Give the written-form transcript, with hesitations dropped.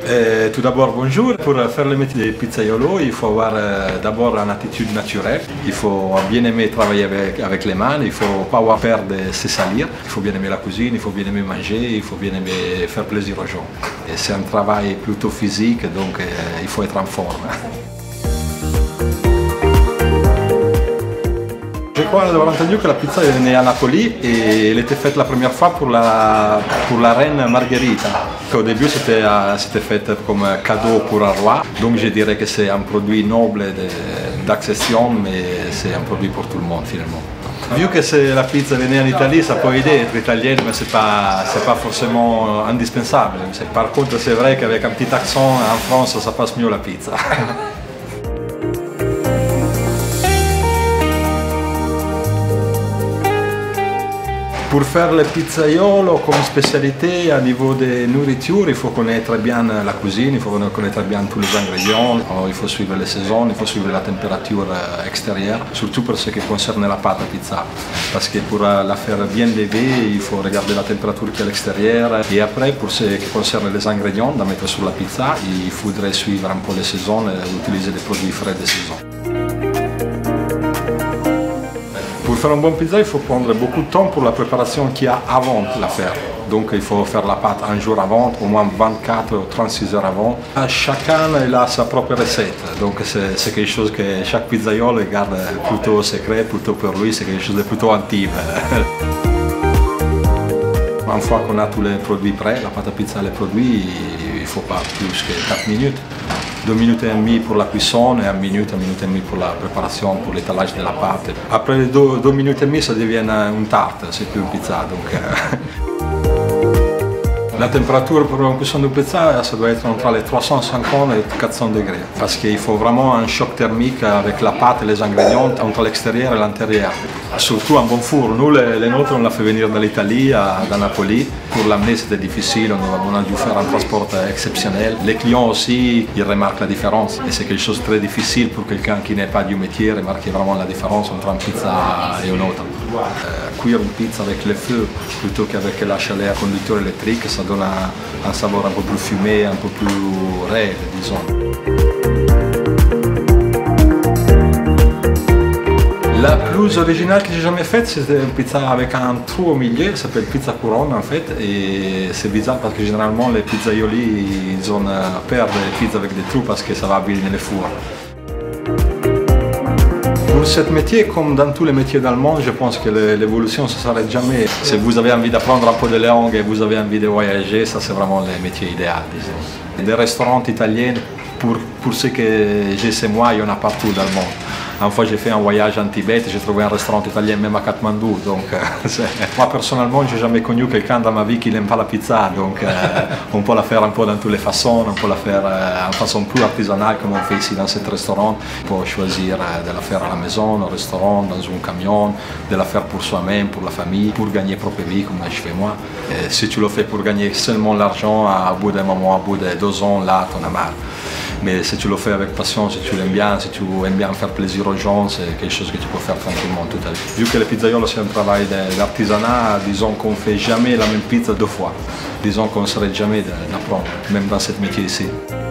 Tout d'abord, bonjour. Pour faire le métier de pizzaiolo, il faut avoir d'abord une attitude naturelle. Il faut bien aimer travailler avec les mains, il ne faut pas avoir peur de se salir. Il faut bien aimer la cuisine, il faut bien aimer manger, il faut bien aimer faire plaisir aux gens. C'est un travail plutôt physique, donc il faut être en forme. Je crois d'avoir entendu que la pizza est née à Napoli et elle était faite la première fois pour la reine Margherita. Au début c'était fait comme cadeau pour un roi, donc je dirais que c'est un produit noble d'accession, mais c'est un produit pour tout le monde finalement. Vu que la pizza venait en Italie, ça peut aider d'être italienne, mais ce n'est pas forcément indispensable. Par contre, c'est vrai qu'avec un petit accent en France, ça passe mieux la pizza. Pour faire le pizzaiolo comme spécialité à niveau de nourriture, il faut connaître bien la cuisine, il faut connaître bien tous les ingrédients, il faut suivre les saisons, il faut suivre la température extérieure, surtout pour ce qui concerne la pâte à pizza. Parce que pour la faire bien lever, il faut regarder la température qui est à l'extérieur. Et après, pour ce qui concerne les ingrédients à mettre sur la pizza, il faudrait suivre un peu les saisons et utiliser des produits frais de saison. Pour faire un bon pizza, il faut prendre beaucoup de temps pour la préparation qu'il y a avant de la faire. Donc il faut faire la pâte un jour avant, au moins 24 ou 36 heures avant. Chacun a sa propre recette, donc c'est quelque chose que chaque pizzaiolo garde plutôt secret, plutôt pour lui, c'est quelque chose de plutôt intime. Une fois qu'on a tous les produits prêts, la pâte à pizza et les produits, il ne faut pas plus que 4 minutes. 2 minutes et demie pour la cuisson et 1 minute et demie pour la préparation, pour l'étalage de la pâte. Après les 2 minutes et demie, ça devient une tarte, c'est plus une pizza. Donc, la température pour une cuisson de pizza, ça doit être entre les 350 et 400 degrés. Parce qu'il faut vraiment un choc thermique avec la pâte et les ingrédients entre l'extérieur et l'intérieur. Surtout un bon four. Nous, les nôtres, on l'a fait venir de l'Italie, de Napoli. Pour l'amener, c'était difficile, on a dû faire un transport exceptionnel. Les clients aussi, ils remarquent la différence. Et c'est quelque chose de très difficile pour quelqu'un qui n'est pas du métier, remarquer vraiment la différence entre une pizza et une autre. Cuire une pizza avec le feu plutôt qu'avec la chaleur conducteur électrique, ça donne un saveur un peu plus fumé, un peu plus raide, disons. La plus originale que j'ai jamais faite, c'était une pizza avec un trou au milieu, ça s'appelle pizza couronne en fait, et c'est bizarre parce que généralement les pizzaioli ils ont peur des pizzas avec des trous parce que ça va abîmer les fours. Pour ce métier, comme dans tous les métiers dans le monde, je pense que l'évolution ne s'arrête jamais. Si vous avez envie d'apprendre un peu de langue et vous avez envie de voyager, ça c'est vraiment le métier idéal, disons. Des restaurants italiens, pour ce que je sais moi, il y en a partout dans le monde. Une fois j'ai fait un voyage en Tibet, j'ai trouvé un restaurant italien même à Katmandou, donc moi personnellement je n'ai jamais connu quelqu'un dans ma vie qui n'aime pas la pizza, donc on peut la faire un peu dans toutes les façons, on peut la faire en façon plus artisanale comme on fait ici dans ce restaurant. On peut choisir de la faire à la maison, au restaurant, dans un camion, de la faire pour soi-même, pour la famille, pour gagner propre vie comme je fais moi. Et si tu le fais pour gagner seulement l'argent, à bout d'un moment, à bout de 2 ans, là tu en as marre. Mais si tu le fais avec passion, si tu l'aimes bien, si tu aimes bien faire plaisir aux gens, c'est quelque chose que tu peux faire tranquillement toute ta vie. Vu que le pizzaiolo c'est un travail d'artisanat, disons qu'on ne fait jamais la même pizza 2 fois. Disons qu'on ne s'arrête jamais d'apprendre, même dans ce métier ici.